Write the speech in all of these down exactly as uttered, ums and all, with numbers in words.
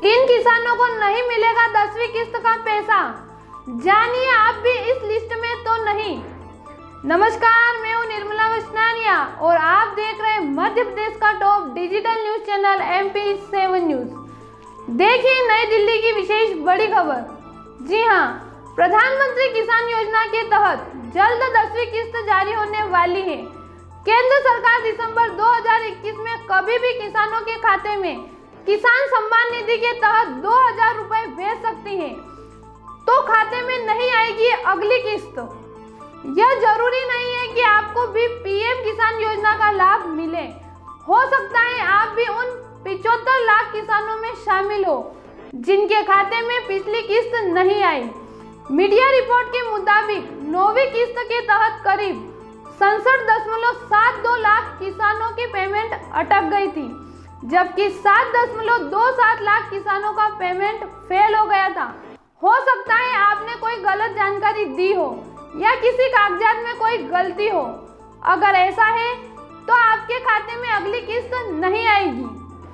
इन किसानों को नहीं मिलेगा दसवीं किस्त का पैसा। जानिए आप भी इस लिस्ट में तो नहीं। नमस्कार, मैं हूं निर्मला वस्तानिया और आप देख रहे हैं मध्य प्रदेश का top digital news channel M P seven news. देखिए नई दिल्ली की विशेष बड़ी खबर। जी हां, प्रधानमंत्री किसान योजना के तहत जल्द दसवीं किस्त जारी होने वाली है। केंद्र सरकार दिसंबर दो हज़ार इक्कीस में कभी भी किसानों के खाते में किसान सम्मान निधि के तहत दो हजार रुपए भेज सकती है, तो खाते में नहीं आएगी अगली किस्त। यह जरूरी नहीं है कि आपको भी पीएम किसान योजना का लाभ मिले। हो सकता है आप भी उन पिछहत्तर लाख किसानों में शामिल हो जिनके खाते में पिछली किस्त नहीं आई। मीडिया रिपोर्ट के मुताबिक नौवीं किस्त के तहत करीब सड़सठ दशमलव सात दो लाख किसानों की पेमेंट अटक गई थी, जबकि सात दशमलव दो सात लाख किसानों का पेमेंट फेल हो गया था। हो सकता है आपने कोई गलत जानकारी दी हो या किसी कागजात में कोई गलती हो। अगर ऐसा है तो आपके खाते में अगली किस्त नहीं आएगी।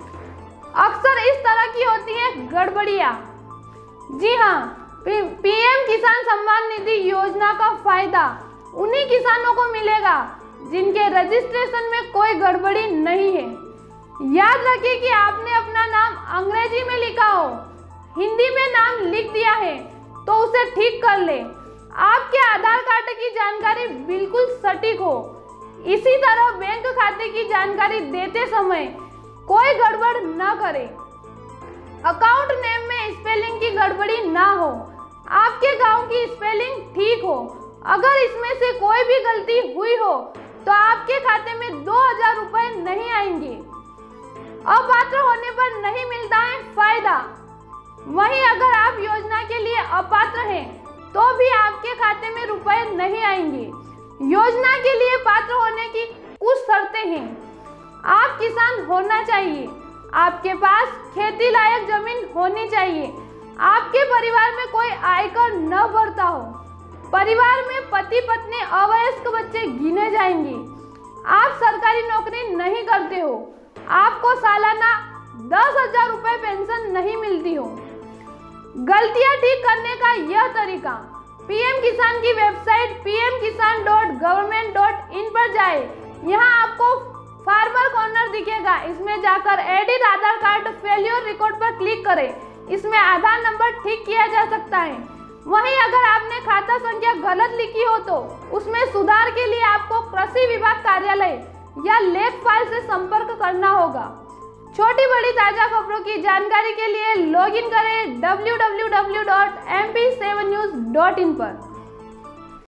अक्सर इस तरह की होती है गड़बड़ियां। जी हाँ, पीएम किसान सम्मान निधि योजना का फायदा उन्हीं किसानों को मिलेगा जिनके रजिस्ट्रेशन में कोई गड़बड़ी नहीं है। याद रखिए कि आपने अपना नाम अंग्रेजी में लिखा हो, हिंदी में नाम लिख दिया है तो उसे ठीक कर ले। आपके आधार कार्ड की जानकारी बिल्कुल सटीक हो। इसी तरह बैंक खाते की जानकारी देते समय कोई गड़बड़ न करें। अकाउंट नेम में स्पेलिंग की गड़बड़ी ना हो। आपके गांव की स्पेलिंग ठीक हो। अगर इसमें से कोई भी गलती हुई हो तो आपके खाते में दो हजार रुपए नहीं आएंगे। अपात्र होने पर नहीं मिलता है फायदा। वहीं अगर आप योजना के लिए अपात्र हैं तो भी आपके खाते में रुपए नहीं आएंगे। योजना के लिए पात्र होने की कुछ शर्तें हैं। आप किसान होना चाहिए, आपके पास खेती लायक जमीन होनी चाहिए, आपके परिवार में कोई आयकर न भरता हो, परिवार में पति पत्नी अवयस्क बच्चे गिने जाएंगे, आप सरकारी नौकरी नहीं करते हो, आपको सालाना दस हजार रुपए पेंशन नहीं मिलती हो। गलतियां ठीक करने का यह तरीका, पीएम किसान की website P M Kisan dot government dot in पर जाए। यहाँ आपको फार्मर कॉर्नर दिखेगा, इसमें जाकर edit Aadhaar card failure record पर क्लिक करें। इसमें आधार नंबर ठीक किया जा सकता है। वहीं अगर आपने खाता संख्या गलत लिखी हो तो उसमें सुधार के लिए आपको कृषि विभाग कार्यालय या लेख फाइल से संपर्क करना होगा। छोटी बड़ी ताजा खबरों की जानकारी के लिए लॉगिन करें W W W dot M P seven news dot in पर।